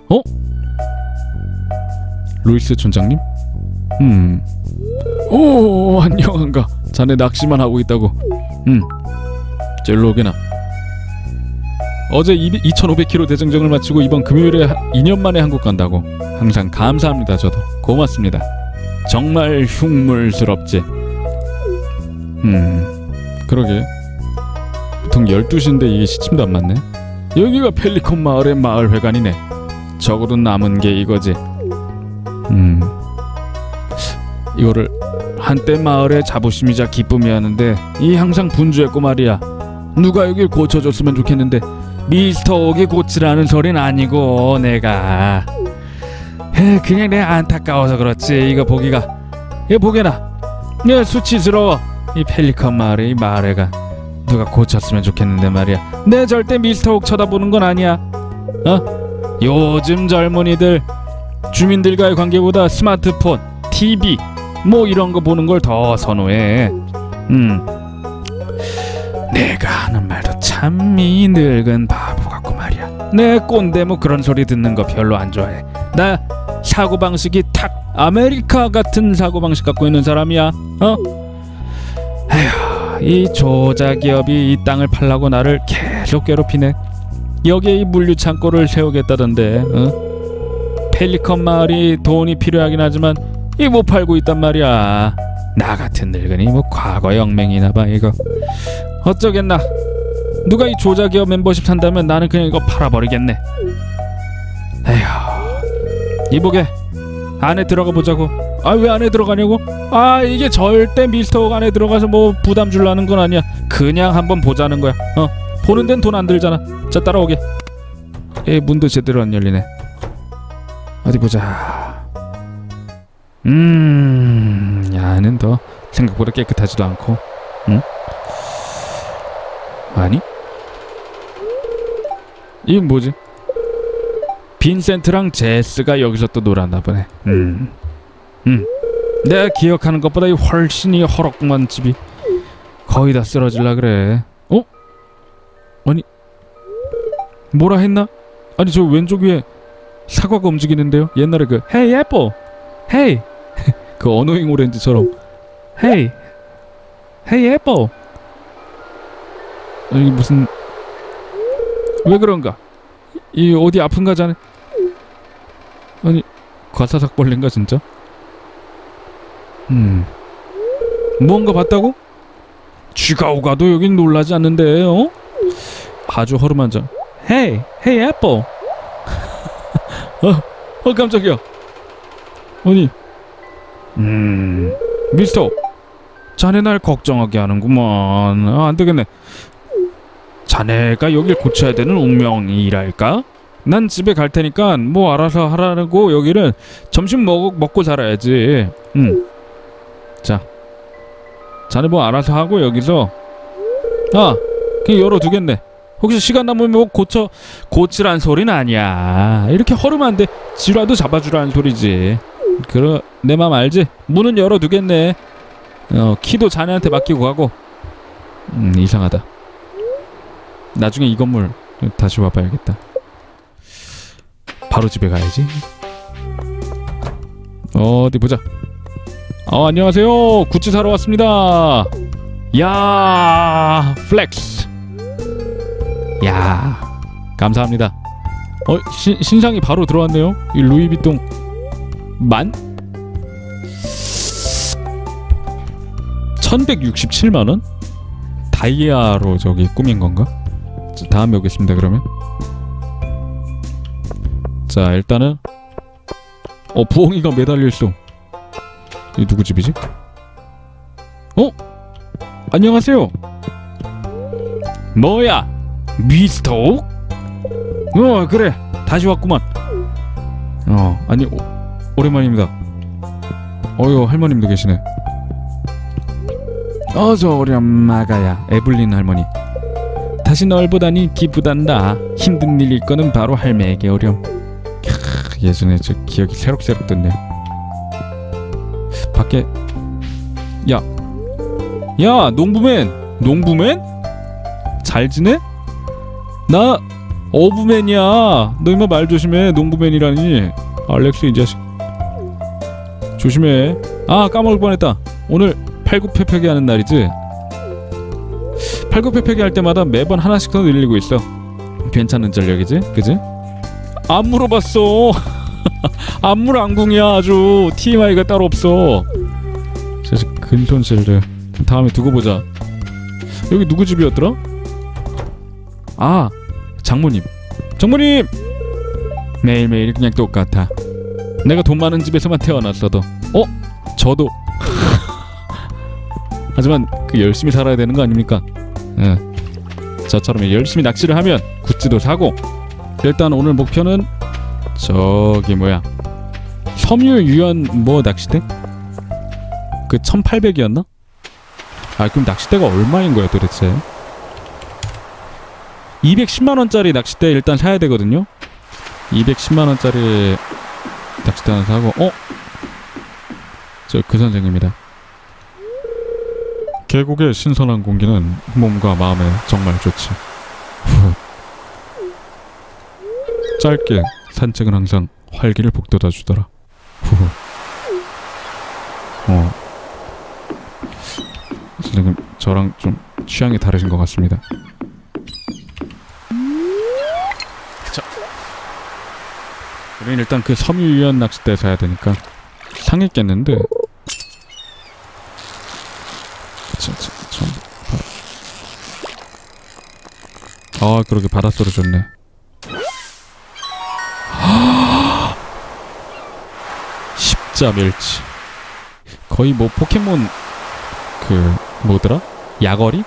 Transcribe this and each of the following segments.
어? 루이스 촌장님? 오, 안녕한가. 자네 낚시만 하고 있다고. 젤로 오게나. 어제 2500km 대장정을 마치고 이번 금요일에 2년 만에 한국 간다고. 항상 감사합니다. 저도 고맙습니다. 정말 흉물스럽지. 그러게. 보통 12시인데 이게 시침도 안 맞네. 여기가 펠리콘 마을의 마을회관이네. 적어도 남은 게 이거지. 이거를 한때 마을의 자부심이자 기쁨이었는데 이 항상 분주했고 말이야. 누가 여길 고쳐줬으면 좋겠는데 미스터 옥이 고치라는 소린 아니고 내가 그냥 내가 안타까워서 그렇지. 이거 보게나 수치스러워. 이 펠리컨 마을의 이 마을회관 누가 고쳤으면 좋겠는데 말이야. 내 절대 미스터 옥 쳐다보는 건 아니야. 요즘 젊은이들 주민들과의 관계보다 스마트폰, TV 뭐 이런 거 보는 걸 더 선호해. 내가 하는 말도 참 이 늙은 바보 같고 말이야. 내 꼰대 뭐 그런 소리 듣는 거 별로 안 좋아해. 나 사고방식이 탁 아메리카 같은 사고방식 갖고 있는 사람이야. 에휴, 이 조자기업이 이 땅을 팔라고 나를 계속 괴롭히네. 여기에 이 물류창고를 세우겠다던데. 펠리컨 마을이 돈이 필요하긴 하지만 이 못 팔고 있단 말이야. 나 같은 늙은이 뭐 과거 영맹이나봐. 이거 어쩌겠나. 누가 이 조자기업 멤버십 산다면 나는 그냥 이거 팔아버리겠네. 에휴, 이보게 안에 들어가 보자고. 왜 안에 들어가냐고? 이게 절대 미스터 옥 안에 들어가서 뭐 부담 주려는 건 아니야. 그냥 한번 보자는 거야. 보는 데는 돈 안 들잖아. 자, 따라오게. 문도 제대로 안 열리네. 어디 보자. 야는 더 생각보다 깨끗하지도 않고. 아니? 이건 뭐지? 빈센트랑 제스가 여기서 또 놀았나 보네. 내가 기억하는 것보다 훨씬 이 허락구만 집이. 거의 다 쓰러질라 그래. 아니 뭐라 했나? 아니 저 왼쪽 위에 사과가 움직이는데요. 옛날에 그 헤이 애플 헤이 그 어노잉 오렌지처럼 헤이 애플. 아니 무슨 왜 그런가? 이 어디 아픈가 자네? 아니 과사삭벌레인가 진짜? 뭔가 봤다고? 쥐가 오가도 여긴 놀라지 않는데. 아주 허름한 헤이 애플. 깜짝이야. 아니 미스터 자네 날 걱정하게 하는구만. 안되겠네. 자네가 여길 고쳐야 되는 운명이랄까? 난 집에 갈 테니까 뭐 알아서 하라고. 여기는 점심 먹고 살아야지. 자, 자네 뭐 알아서 하고 여기서 그냥 열어두겠네. 혹시 시간 남으면 뭐 고치란 소리는 아니야. 이렇게 허름한데 지라도 잡아주라는 소리지. 내 맘 알지? 문은 열어두겠네. 키도 자네한테 맡기고 가고. 이상하다. 나중에 이 건물 다시 와봐야겠다. 바로 집에 가야지. 어디 보자. 안녕하세요. 굿즈 사러 왔습니다. 야, 플렉스. 야, 감사합니다. 신상이 바로 들어왔네요. 이 루이비통 1167만원? 다이아로 저기 꾸민 건가? 다음에 오겠습니다. 그러면 자, 일단은 부엉이가 매달려있어. 이 누구 집이지? 안녕하세요. 뭐야, 미스터 옥? 그래, 다시 왔구만. 아니 오랜만입니다. 할머님도 계시네. 저 우리 엄마가야, 에블린 할머니. 다시 널 보다니 기쁘단다. 힘든 일 있거든 바로 할매에게 오렴. 예전에 저 기억이 새록새록 떴네. 밖에 야 농부맨 잘 지내? 나 어부맨이야. 너 이마 말 조심해. 농부맨이라니. 알렉스 이 자식. 조심해. 아 까먹을 뻔했다. 오늘 팔굽혀펴기 하는 날이지. 팔굽혀펴기 할 때마다 매번 하나씩 더 늘리고 있어. 괜찮은 전력이지? 그지? 안 물어봤어. 안물안궁이야 아주. TMI가 따로 없어. 자식 근손실들. 다음에 두고 보자. 여기 누구 집이었더라? 아 장모님. 장모님! 매일매일 그냥 똑같아. 내가 돈 많은 집에서만 태어났어도 저도 하지만 그 열심히 살아야 되는 거 아닙니까? 예. 저처럼 열심히 낚시를 하면 굿즈도 사고. 일단 오늘 목표는 저기 뭐야 섬유 유연 뭐 낚시대? 그 1800이었나? 아 그럼 낚싯대가 얼마인 거야 도대체? 210만원짜리 낚싯대 일단 사야 되거든요? 210만원짜리 낚싯대 하나 사고 저 그 선생입니다. 계곡의 신선한 공기는 몸과 마음에 정말 좋지. 짧게 산책은 항상 활기를 북돋아 주더라. 선생님 저랑 좀 취향이 다르신 것 같습니다. 자, 우리는 일단 그 섬유유연 낚싯대 사야 되니까 상했겠는데. 그러게 바닷소리 좋네. 십자 멸치. 거의 뭐 포켓몬 그 뭐더라? 야거리?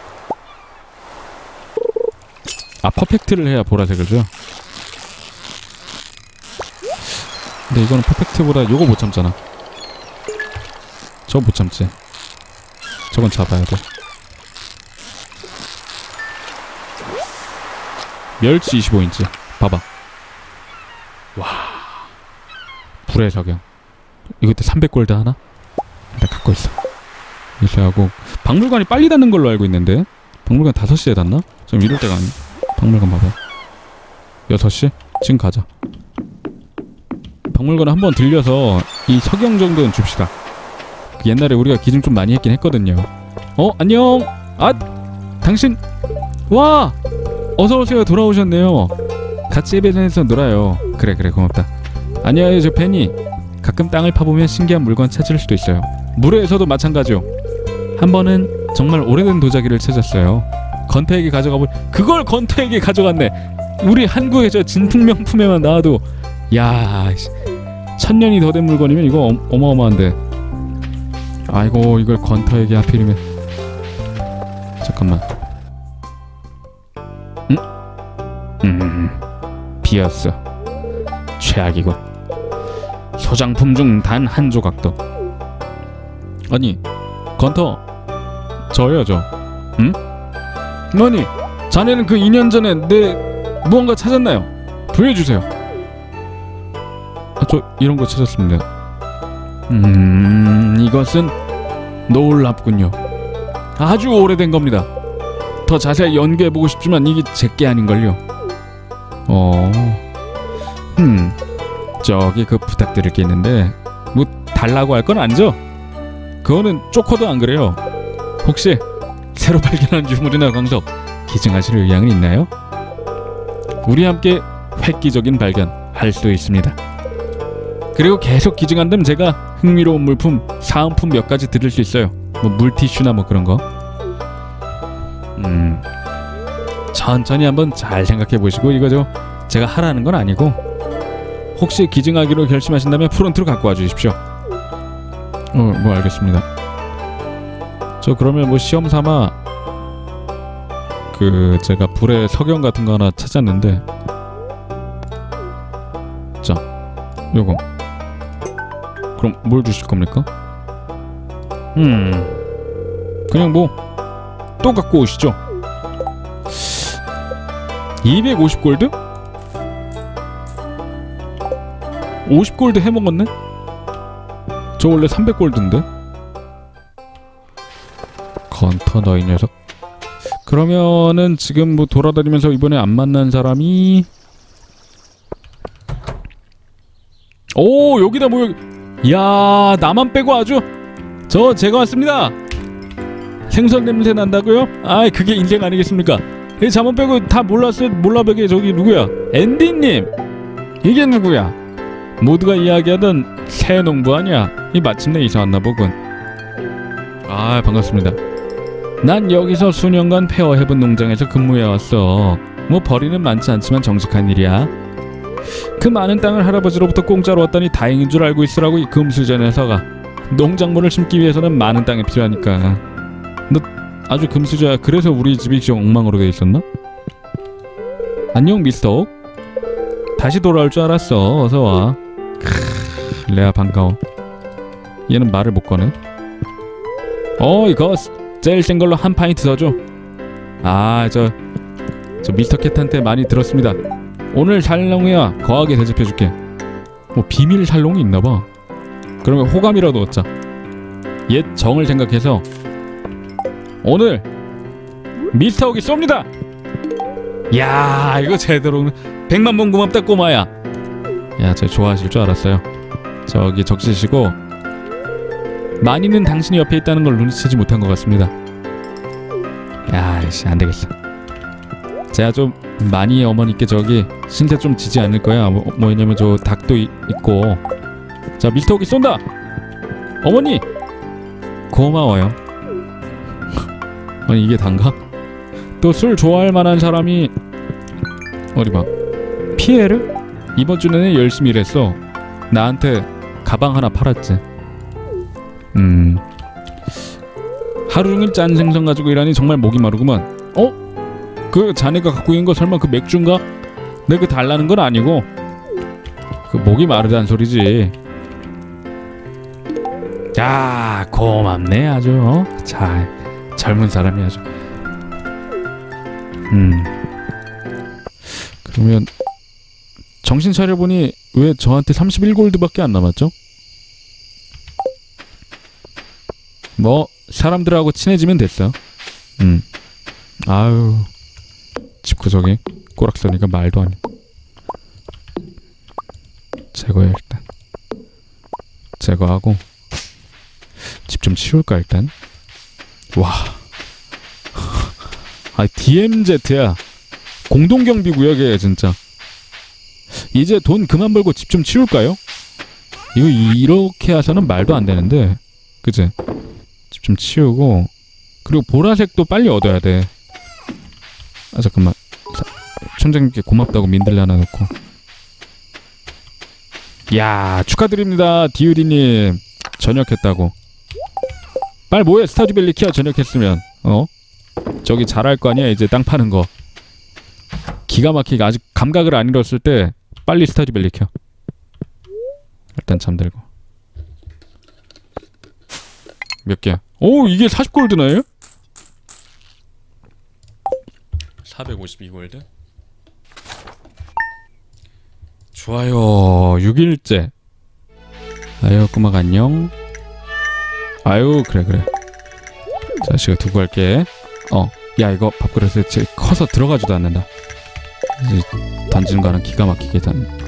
아 퍼펙트를 해야 보라색을 줘. 근데 이거는 퍼펙트보다 요거 못 참잖아. 저거 못 참지. 저건 잡아야 돼. 멸치 25인치 봐봐. 와 불의 적용. 이거 때 300골드 하나? 나 갖고 있어. 이렇게 하고 박물관이 빨리 닫는 걸로 알고 있는데 박물관 5시에 닫나? 좀 이럴 때가 아니. 박물관 봐봐 6시? 지금 가자. 박물관에 한번 들려서 이 석영 정도는 줍시다. 그 옛날에 우리가 기증 좀 많이 했긴 했거든요. 안녕. 당신 와 어서오세요. 돌아오셨네요. 같이 해변에서 놀아요. 그래 고맙다. 안녕하세요. 저 팬이 가끔 땅을 파보면 신기한 물건 찾을 수도 있어요. 물에서도 마찬가지요. 한 번은 정말 오래된 도자기를 찾았어요. 건태에게 가져가볼. 그걸 건태에게 가져갔네. 우리 한국의 저 진품명품에만 나와도 야 1000년이 더 된 물건이면 이거 어마어마한데. 아이고 이걸 건터에게 하필이면. 잠깐만. 비었어. 최악이고 소장품 중 단 한 조각도. 아니 건터 저요 저. 응? 아니 자네는 그 2년 전에 내 무언가 찾았나요? 보여주세요. 저 이런 거 찾았습니다. 이것은 놀랍군요. 아주 오래된 겁니다. 더 자세히 연구해보고 싶지만 이게 제게 아닌걸요. 저기 그 부탁드릴 게 있는데 뭐 달라고 할 건 아니죠? 그거는 쪼커도 안 그래요. 혹시 새로 발견한 유물이나 광석 기증하실 의향은 있나요? 우리 함께 획기적인 발견 할 수 있습니다. 그리고 계속 기증한다면 제가 흥미로운 물품, 사은품 몇 가지 드릴 수 있어요. 뭐 물티슈나 뭐 그런 거. 천천히 한번 잘 생각해 보시고. 이거 제가 하라는 건 아니고 혹시 기증하기로 결심하신다면 프론트로 갖고 와 주십시오. 뭐 알겠습니다. 저 그러면 뭐 시험 삼아 그 제가 불의 석영 같은 거 하나 찾았는데, 자 요거 그럼 뭘 주실 겁니까? 그냥 뭐 또 갖고 오시죠. 250골드? 50골드 해먹었네? 저 원래 300골드인데? 건터 너 이 녀석. 그러면은 지금 뭐 돌아다니면서 이번에 안 만난 사람이 오 여기다 뭐 이야 나만 빼고 아주 제가 왔습니다. 생선 냄새 난다고요? 아 그게 인생 아니겠습니까? 이 자만 빼고 다 몰라보게 저기 누구야? 앤디님 이게 누구야? 모두가 이야기하던 새 농부 아니야? 이 마침내 이사 왔나 보군. 아 반갑습니다. 난 여기서 수년간 페어헤븐 농장에서 근무해왔어. 뭐 벌이는 많지 않지만 정직한 일이야. 그 많은 땅을 할아버지로부터 공짜로 얻다니 다행인 줄 알고 있으라고 이 금수저 녀석아. 농작물을 심기 위해서는 많은 땅이 필요하니까. 너 아주 금수저야. 그래서 우리 집이 좀 엉망으로 돼 있었나? 안녕 미스터 옥. 다시 돌아올 줄 알았어. 어서 와. 레아 반가워. 얘는 말을 못 거네. 이거 제일 센 걸로 한 파인트 더 줘. 아 저 미스터 캣한테 많이 들었습니다. 오늘 살롱이야 거하게 대접해줄게. 뭐 비밀 살롱이 있나봐. 그러면 호감이라도 얻자. 옛 정을 생각해서 오늘 미스터 옥이 쏩니다. 야 이거 제대로 100만 번 고맙다 꼬마야. 야 저 좋아하실 줄 알았어요. 저기 적시시고 많이는 당신이 옆에 있다는 걸 눈치채지 못한 것 같습니다. 야이씨 안되겠어. 제가 좀 많이 어머니께 저기 신세 좀 지지 않을 거야. 뭐냐면 저 닭도 있고. 자 미스터 옥이 쏜다. 어머니 고마워요. 아니 이게 단가? 또 술 좋아할 만한 사람이 어디 봐. 피에르? 이번 주 내내 열심히 일했어. 나한테 가방 하나 팔았지. 하루 종일 짠 생선 가지고 일하니 정말 목이 마르구만. 그 자네가 갖고 있는 거 설마 그 맥주인가? 내가 그 달라는 건 아니고 그 목이 마르다는 소리지. 야 고맙네 아주. 자 젊은 사람이 아주. 그러면 정신 차려보니 왜 저한테 31골드밖에 안 남았죠? 뭐 사람들하고 친해지면 됐어. 아유 집구석에 꼬락서니까 말도 안 해. 제거해 일단. 제거하고 집 좀 치울까 일단. 와 아 DMZ야. 공동경비구역이에요 진짜. 이제 돈 그만 벌고 집 좀 치울까요? 이거 이렇게 하서는 말도 안 되는데 그치? 집 좀 치우고 그리고 보라색도 빨리 얻어야 돼. 아 잠깐만 촌장님께 고맙다고 민들레 하나 넣고. 야 축하드립니다 디유리님. 전역했다고. 빨리 뭐해 스타듀밸리 키아 전역했으면. 저기 잘할 거 아니야 이제 땅 파는 거. 기가 막히게 아직 감각을 안 잃었을 때 빨리 스타듀밸리 켜. 일단 잠들고. 몇 개야? 오 이게 40골드나요? 452골드? 좋아요. 6일째. 아유 꼬막 안녕. 아유 그래 자식아 두고 갈게. 야 이거 밥그릇에 커서 들어가지도 않는다. 던지는 거는 기가 막히게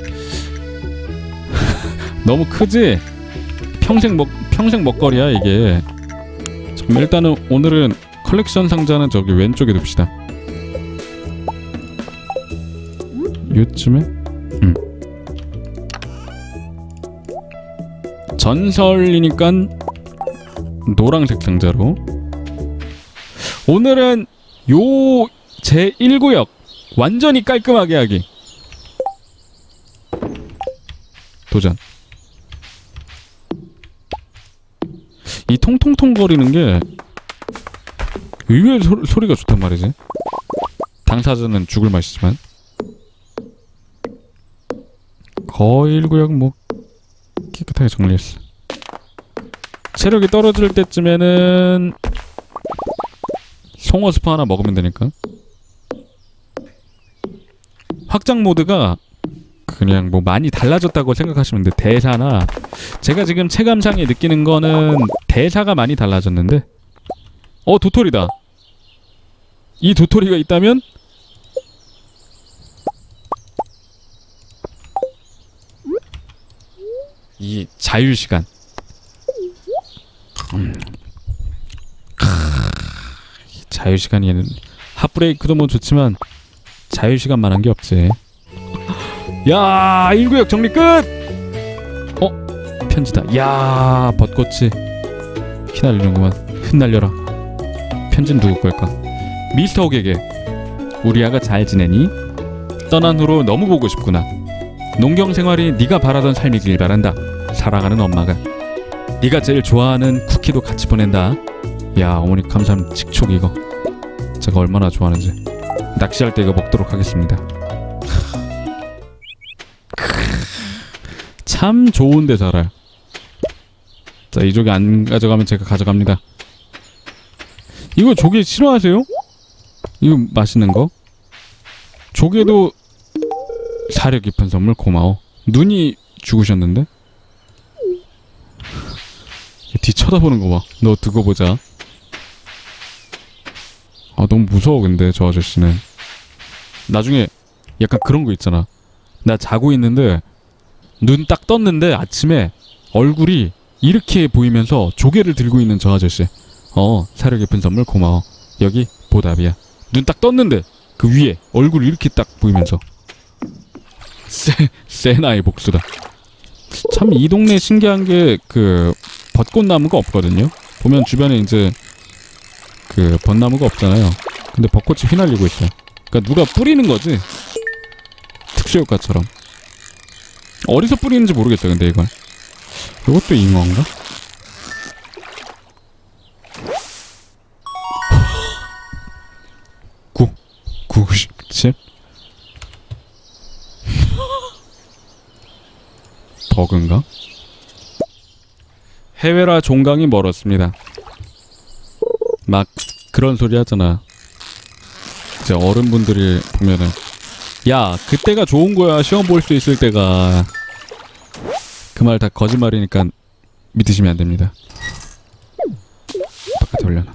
너무 크지? 평생 먹거리야 이게. 잠깐만 일단은 오늘은 컬렉션 상자는 저기 왼쪽에 둡시다. 요쯤에? 전설이니까 노란색 상자로. 오늘은 요 제1구역 완전히 깔끔하게 하기. 도전. 이 통통통 거리는 게 의외로 소리가 좋단 말이지. 당사자는 죽을 맛이지만. 거의 1구역 뭐 깨끗하게 정리했어. 체력이 떨어질 때쯤에는 송어 스프 하나 먹으면 되니까. 확장 모드가 그냥 뭐 많이 달라졌다고 생각하시면 돼. 대사나 제가 지금 체감상에 느끼는 거는 대사가 많이 달라졌는데. 도토리다. 이 도토리가 있다면 이 자유시간. 자유시간이 핫브레이크도 뭐 좋지만 자유시간만한 게 없지. 야 1구역 정리 끝! 편지다. 야 벚꽃이 휘날리는구만. 흩날려라. 편지는 누구 걸까? 미스터 옥에게. 우리 아가 잘 지내니? 떠난 후로 너무 보고 싶구나. 농경생활이 네가 바라던 삶이길 바란다. 사랑하는 엄마가. 네가 제일 좋아하는 쿠키도 같이 보낸다. 야 어머니 감사합니다. 직촉 이거 제가 얼마나 좋아하는지. 낚시할 때 이거 먹도록 하겠습니다. 참 좋은데 살아요. 자 이쪽에 안 가져가면 제가 가져갑니다. 이거 조개 싫어하세요? 이거 맛있는 거? 조개도 사려 깊은 선물 고마워. 눈이 죽으셨는데? 뒤 쳐다보는 거 봐. 너 두고 보자. 아 너무 무서워. 근데 저 아저씨는 나중에 약간 그런 거 있잖아. 나 자고 있는데 눈 딱 떴는데 아침에 얼굴이 이렇게 보이면서 조개를 들고 있는 저 아저씨. 사려 깊은 선물 고마워. 여기 보답이야. 눈 딱 떴는데 그 위에 얼굴이 이렇게 딱 보이면서 세나의 복수다. 참 이 동네 신기한 게 그 벚꽃나무가 없거든요. 보면 주변에 이제 그 벚나무가 없잖아요. 근데 벚꽃이 휘날리고 있어요. 그러니까 누가 뿌리는 거지. 특수효과처럼. 어디서 뿌리는지 모르겠어요. 근데 이걸. 이것도 잉어인가? 구 97? 버그인가? 해외라 종강이 멀었습니다. 막 그런 소리 하잖아. 이제 어른분들이 보면은 야 그때가 좋은 거야. 시험 볼 수 있을 때가. 그 말 다 거짓말이니까 믿으시면 안 됩니다. 바깥에 올려놔.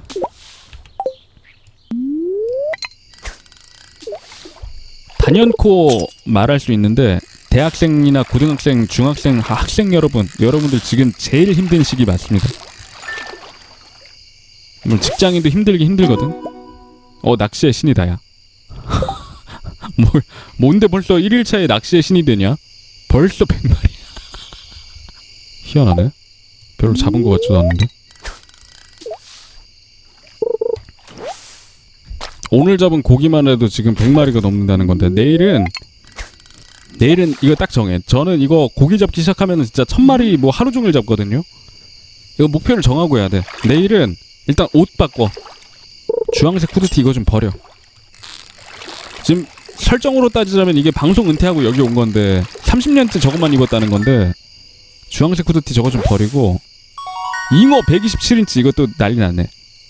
단연코 말할 수 있는데 대학생이나 고등학생, 중학생, 학생 여러분들 지금 제일 힘든 시기 맞습니다. 물론 직장인도 힘들긴 힘들거든. 낚시의 신이다 야. 뭔데 벌써 1일차에 낚시의 신이 되냐? 벌써 100마리. 희한하네. 별로 잡은 것 같지도 않은데. 오늘 잡은 고기만 해도 지금 100마리가 넘는다는 건데 내일은 이거 딱 정해. 저는 이거 고기 잡기 시작하면 진짜 1000마리 뭐 하루 종일 잡거든요. 이거 목표를 정하고 해야 돼. 내일은 일단 옷 바꿔. 주황색 후드티 이거 좀 버려. 지금 설정으로 따지자면 이게 방송 은퇴하고 여기 온 건데 30년째 저것만 입었다는 건데 주황색 후드티 저거 좀 버리고 잉어 127인치 이것도 난리 났네.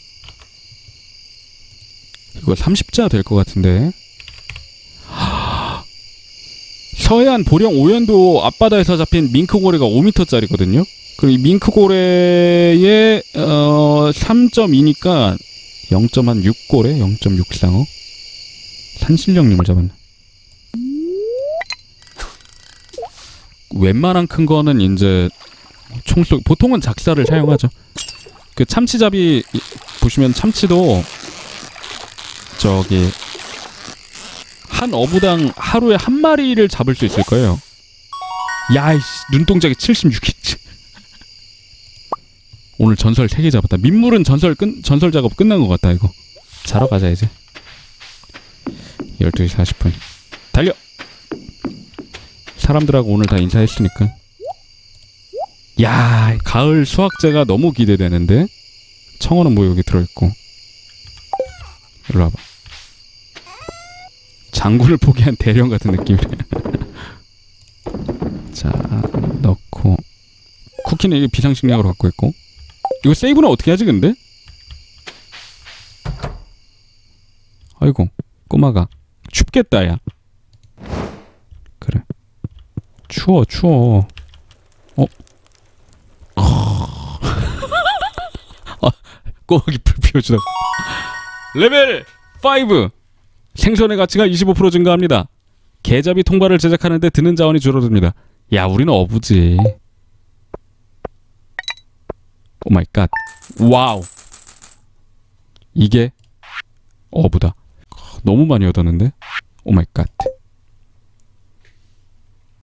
이거 30자 될 것 같은데. 서해안 보령 오연도 앞바다에서 잡힌 밍크고래가 5m짜리거든요. 그리고 이 밍크고래의 3.2니까 0.6고래? 0.6상어? 산신령님을 잡았네. 웬만한 큰 거는 이제 총쏘 보통은 작사를 사용하죠. 그 참치잡이 보시면 참치도 저기 한 어부당 하루에 한 마리를 잡을 수 있을 거예요. 야이씨 눈동자기 76인치. 오늘 전설 3개 잡았다. 민물은 전설 작업 끝난 것 같다 이거. 자러 가자 이제. 12시 40분. 달려! 사람들하고 오늘 다 인사했으니까. 야 가을 수확제가 너무 기대되는데. 청어는 뭐 여기 들어있고. 일로 와봐. 장군을 포기한 대령 같은 느낌이래. 자 넣고 쿠키는 이게 비상식량으로 갖고 있고. 이거 세이브는 어떻게 하지 근데? 아이고 꼬마가 춥겠다 야. 그래 추워. 꼬마기 불 피워주다가 레벨 5. 생선의 가치가 25% 증가합니다. 계잡이 통발을 제작하는데 드는 자원이 줄어듭니다. 야, 우리는 어부지. 오 마이 갓. 와우. 이게 어부다. 너무 많이 얻었는데? 오 마이 갓.